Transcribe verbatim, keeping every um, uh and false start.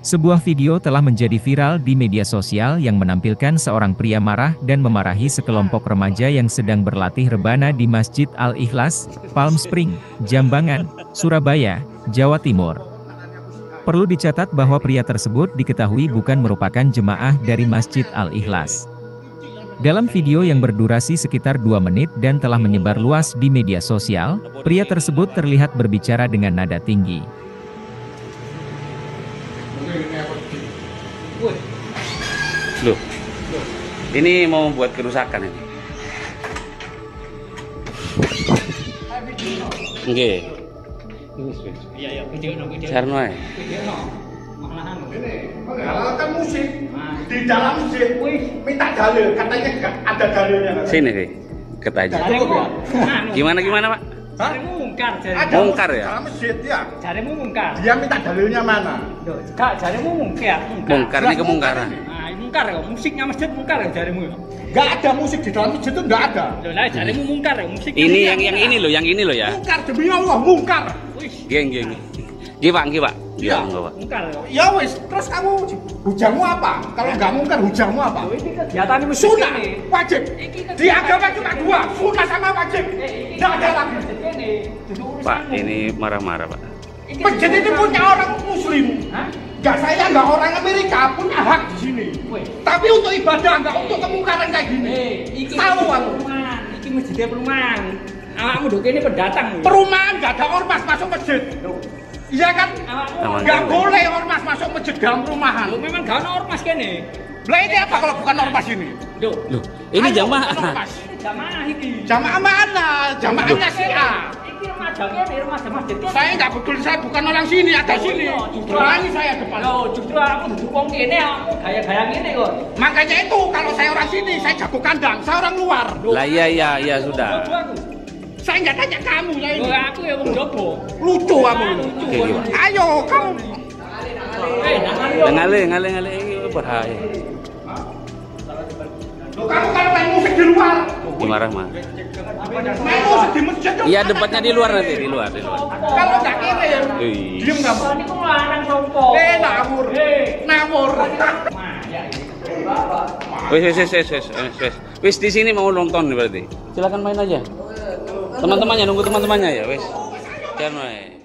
Sebuah video telah menjadi viral di media sosial yang menampilkan seorang pria marah dan memarahi sekelompok remaja yang sedang berlatih rebana di Masjid Al-Ikhlas, Palm Spring, Jambangan, Surabaya, Jawa Timur. Perlu dicatat bahwa pria tersebut diketahui bukan merupakan jemaah dari Masjid Al-Ikhlas. Dalam video yang berdurasi sekitar dua menit dan telah menyebar luas di media sosial, pria tersebut terlihat berbicara dengan nada tinggi. Loh, ini mau buat kerusakan ini. Oke. Iya ya, video no video. Sarno ae. Video no. Malahan. Ini mengenalkan musik di dalam masjid. Minta dalil, katanya enggak ada dalilnya. Sini sih, ket aja. Gimana gimana Pak? Jaremu mungkar, jaremu. Ada Mungkar ya? dalam masjid ya. Jaremu mungkar. Dia minta dalilnya mana? Loh, Kak, jaremu mungkar. Mungkar ini kemungkaran. Nah, mungkar ya, musiknya masjid mungkar ya jaremu. Enggak ada musik di dalam masjid itu enggak ada. Loh, lah jaremu mungkar ya, musik. Ini yang yang ini loh, yang ini loh ya. Mungkar demi Allah, mungkar. Wih, Geng geng. Gi Pak, gi Pak. Iya. Geng, Pak. mungkar ya. Ya wis, terus kamu hujahmu apa? Kalau enggak mungkar, hujahmu apa? Loh, ini kegiatan musik Sunah, ini. wajib. Di agama cuma dua, sunah sama wajib. Enggak ada lagi. Pak, ini marah-marah Pak. Masjid ini punya orang muslim. Hah? Enggak, saya enggak orang Amerika, punya hak di sini. Wih. Tapi untuk ibadah, enggak untuk kemungkaran kayak gini. Eh, iki Tahu aku. perumahan, iki masjidnya perumahan. Awakmu dok ini pendatang. Perumahan enggak ada ormas masuk masjid. Iya kan? Awakmu Enggak boleh ormas masuk masjid dalam perumahan. Loh, memang gak ada ormas kene. Lah ini apa kalau bukan ormas ini? Loh, Loh, ini Ayo, jamaah. bukan ormas. ini jamaah iki. Jamaah mana? Jamaahnya si A. Iki remaja kene, remaja masjid kene. Saya enggak peduli, saya bukan orang sini, ada Oh, sini. iya, justru Berani saya depan. Loh, justru aku duduk wong kene, aku gaya-gaya ngene kok. Makanya itu kalau saya orang sini, saya jago kandang, saya orang luar. Lah iya iya iya sudah. Jobo aku. Saya enggak tanya kamu ya ini. Loh, aku ya wong jobo. Lucu kamu. Lucu. Oke, gimana? Ayo kamu. Eh, jangan yo. Ngale ngale ngale ini bahaya. Loh, kamu kalau main musik di luar, Marah mah. main musik di masjid dong. Iya debatnya di luar nanti, di luar, di luar. Kalau enggak kirim, Wih. diem kamu. Ini kok lanang sopo? Eh, nawur. Eh, Nawur. Mah, ya ini. Wes wes wes wes wes wes. Wes di sini mau nonton nih berarti. Silakan main aja. Teman-temannya nunggu teman-temannya ya, wes. Jangan main.